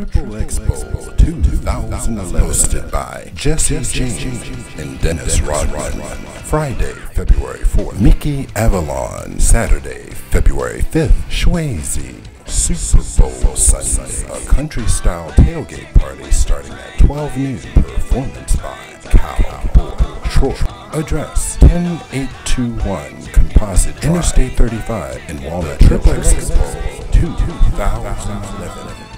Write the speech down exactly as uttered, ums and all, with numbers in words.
X X X Bowl two thousand eleven, hosted by Jesse James and Dennis Rodman. Friday, February fourth, Mickey Avalon. Saturday, February fifth, Shwayze. Superbowl Sunday, a country-style tailgate party starting at twelve noon. Performance by Cowboy. Address ten eight two one Composite Drive, Interstate thirty-five in Walnut. X X X Bowl two thousand eleven.